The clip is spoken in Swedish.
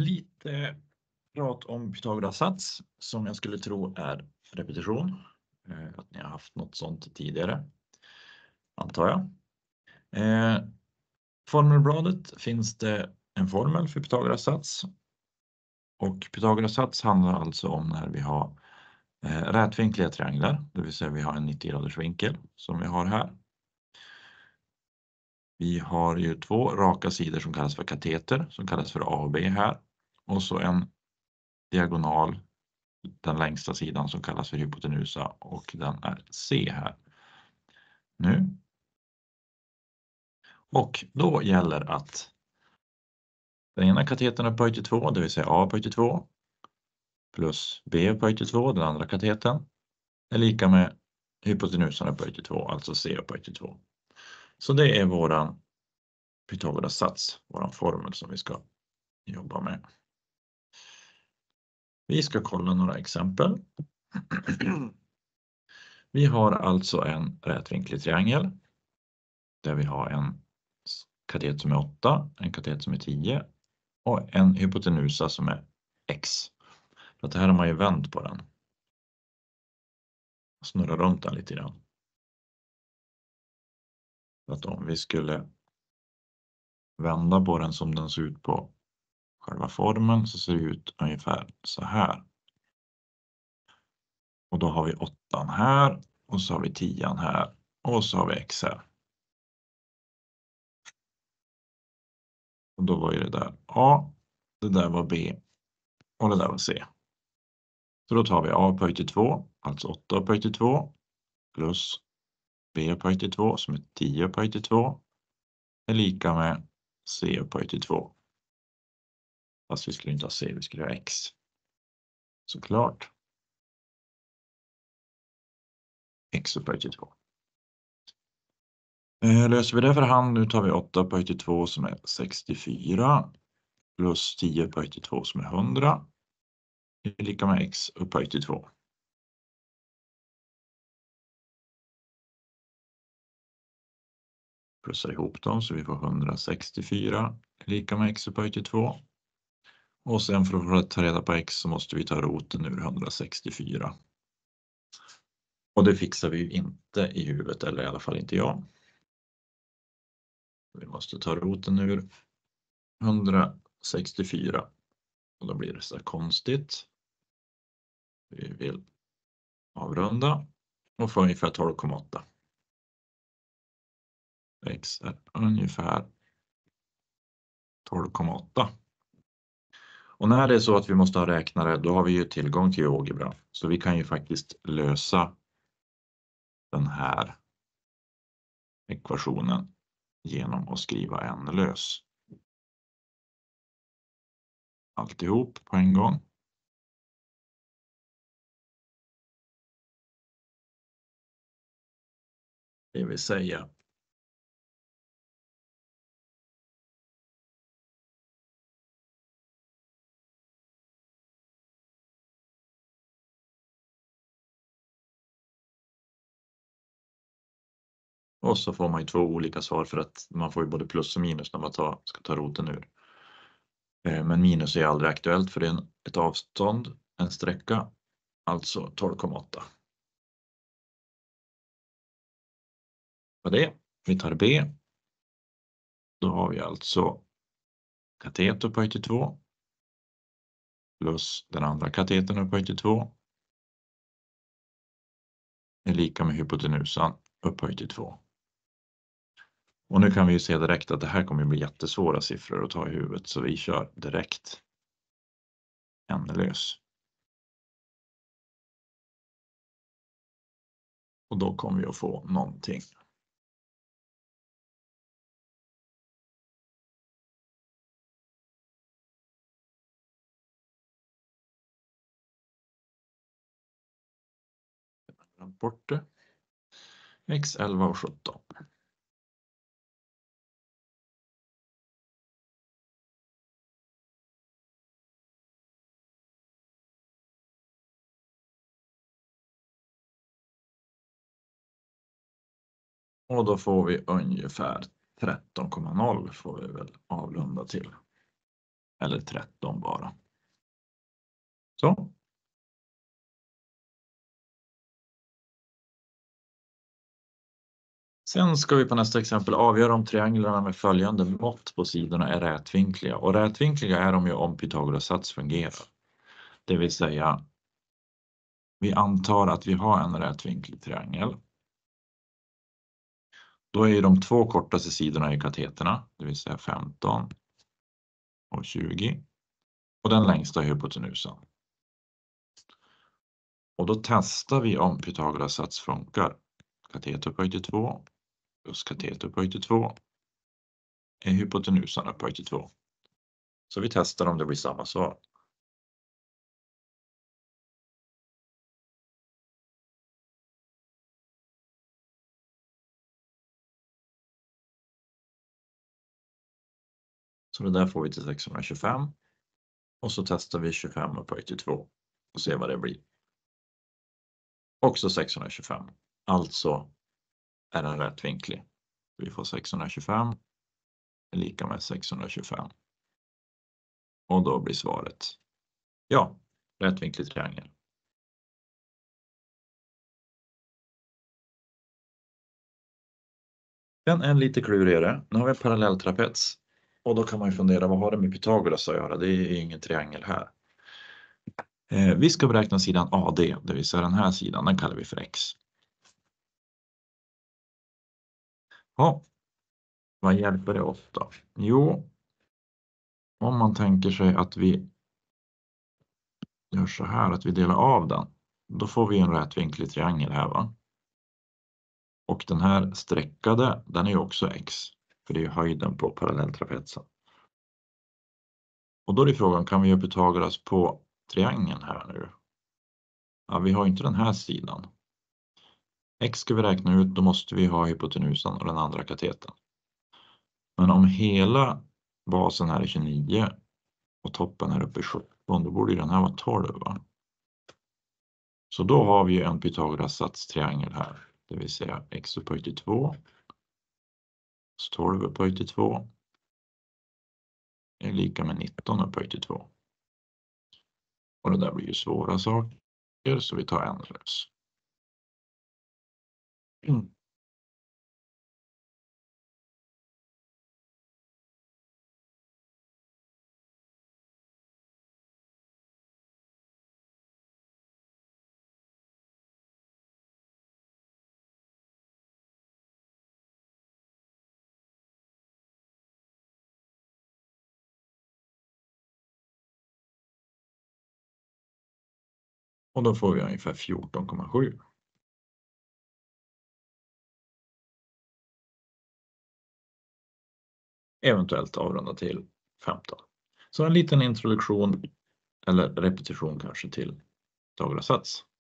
Lite prat om Pythagoras sats som jag skulle tro är repetition. Att ni har haft något sånt tidigare, antar jag. Formelbladet finns det en formel för Pythagoras sats. Och Pythagoras sats handlar alltså om när vi har rätvinkliga trianglar, det vill säga vi har en 90 graders vinkel som vi har här. Vi har ju två raka sidor som kallas för kateter, som kallas för A och B här. Och så en diagonal, den längsta sidan som kallas för hypotenusa, och den är C här. Nu. Och då gäller att den ena katetern upphöjt till 2, det vill säga A upphöjt till 2, plus B upphöjt till 2, den andra katetern, är lika med hypotenusan upphöjt till 2, alltså C upphöjt till 2. Så det är våran Pythagoras sats, våran formel som vi ska jobba med. Vi ska kolla några exempel. Vi har alltså en rätvinklig triangel där vi har en katet som är 8, en katet som är 10 och en hypotenusa som är x. Så att här har man ju vänt på den. Snurra runt den lite grann. Så att om vi skulle vända på den som den ser ut på själva formen så ser det ut ungefär så här. Och då har vi 8 här och så har vi 10 här och så har vi x här. Och då var ju det där A, det där var B och det där var C. Så då tar vi A upphöjt till 2, alltså 8 upphöjt till 2, plus B upphöjt till 2 som är 10 upphöjt till 2 är lika med C upphöjt till 2. Fast vi skulle inte ha C, vi skulle ha x. Såklart. X upphöjt till 2. Löser vi det för hand, nu tar vi 8 upphöjt till 2 som är 64 plus 10 upphöjt till 2 som är 100 är lika med x upphöjt till 2. Plussar ihop dem så vi får 164 lika med x upphöjt till 2. Och sen för att ta reda på x så måste vi ta roten ur 164. Och det fixar vi ju inte i huvudet, eller i alla fall inte jag. Vi måste ta roten ur 164. Och då blir det så konstigt. Vi vill avrunda och få ungefär 12,8. X är ungefär 12,8. Och när det är så att vi måste ha räknare, då har vi ju tillgång till GeoGebra. Så vi kan ju faktiskt lösa den här ekvationen genom att skriva en lös. Alltihop på en gång. Det vill säga och så får man ju två olika svar för att man får ju både plus och minus när man ska ta roten ur. Men minus är aldrig aktuellt för det är ett avstånd, en sträcka, alltså 12,8. Vad det är? Vi tar B. Då har vi alltså katet upphöjt till 2 plus den andra katetern upphöjt till 2 är lika med hypotenusan upphöjt till 2. Och nu kan vi ju se direkt att det här kommer bli jättesvåra siffror att ta i huvudet, så vi kör direkt en lös. Och då kommer vi att få någonting. Bort det. X 11 och 17. Och då får vi ungefär 13,0 får vi väl avrunda till. eller 13 bara. Så. Sen ska vi på nästa exempel avgöra om trianglarna med följande mått på sidorna är rätvinkliga. Och rätvinkliga är de ju om Pythagoras sats fungerar. Det vill säga, vi antar att vi har en rätvinklig triangel. Då är ju de två kortaste sidorna i kateterna, det vill säga 15 och 20. Och den längsta är hypotenusan. Och då testar vi om Pythagoras sats funkar. Kateter upphöjt till 2 plus kateter upphöjt till 2 är hypotenusan upphöjt till 2. Så vi testar om det blir samma svar. Så det där får vi till 625. Och så testar vi 25 upphöjt till 2 och ser vad det blir. Också 625. Alltså är den rätvinklig. Vi får 625 är lika med 625. Och då blir svaret ja, rätvinklig triangel. Den är lite klurigare. Nu har vi parallelltrapets. Och då kan man ju fundera, vad har det med Pythagoras att göra? Det är ju ingen triangel här. Vi ska beräkna sidan AD, det vill säga den här sidan, den kallar vi för X. Ja, vad hjälper det oss då? Jo, om man tänker sig att vi gör så här, att vi delar av den, då får vi en rätvinklig triangel här, va? Och den här streckade, den är ju också X, för det är ju höjden på parallelltrapetsen. Och då är det frågan, kan vi göra Pythagoras på triangeln här nu? Ja, vi har inte den här sidan. X ska vi räkna ut, då måste vi ha hypotenusan och den andra katetern. Men om hela basen här är 29 och toppen här uppe är 17, då borde den här vara 12, va? Så då har vi en Pythagoras satstriangel här, det vill säga x upphöjt till 2, 12 upphöjt till 2 är lika med 19 upphöjt till 2. Och det där blir ju svåra saker, så vi tar ändlös. Och då får vi ungefär 14,7. Eventuellt avrunda till 15. Så en liten introduktion eller repetition kanske till Pythagoras sats.